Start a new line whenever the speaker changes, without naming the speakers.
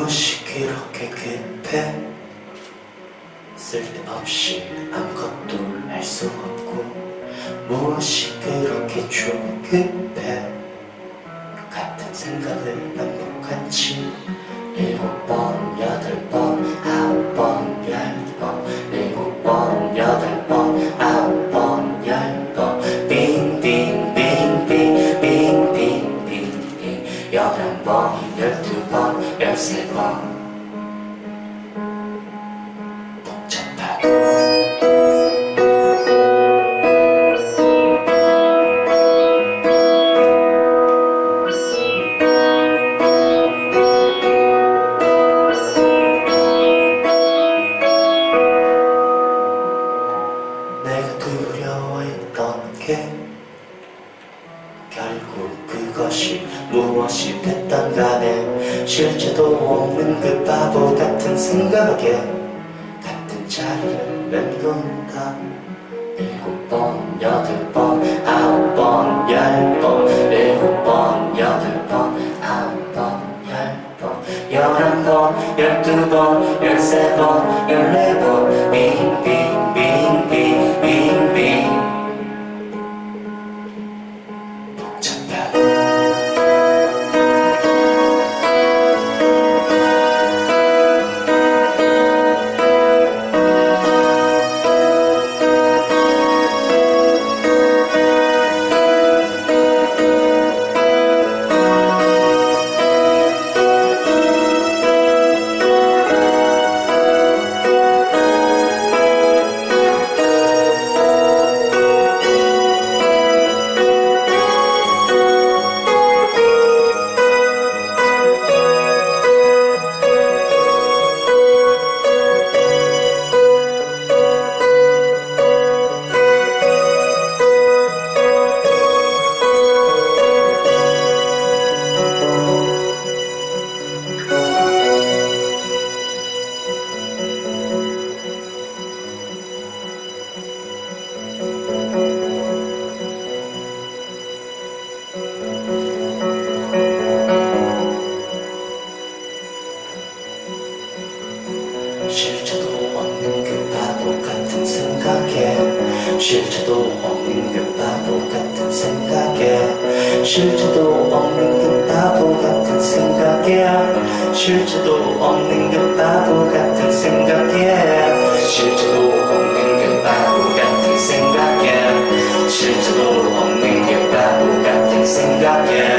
무엇이 그렇게 급해? 쓸데없이 아무것도 할 수 없고 무엇이 그렇게 조급해? 같은 생각을 반복하지 7번, 8번, 9번, 10번 7번, 8번, 9번, 10번 빙빙빙빙 빙빙빙빙 11번, 12번, 13번 내가 두려워했던 게 결국 그것이 무엇이 됐던 간에 실체도 없는 그 바보 같은 생각에 같은 자리를 맴돈다 7번, 8번, 9번, 10번 7번, 8번, 9번, 10번 11번, 12번, 13번, 14번 빙빙빙빙 실체도 없는 그 바보 같은 생각에 실체도 없는 그 바보 같은 생각에 실체도 없는 그 바보 같은 생각에 실체도 없는 그 바보 같은 생각에 실체도 없는 그 바보 같은 생각에 실체도 없는 그 바보 같은 생각에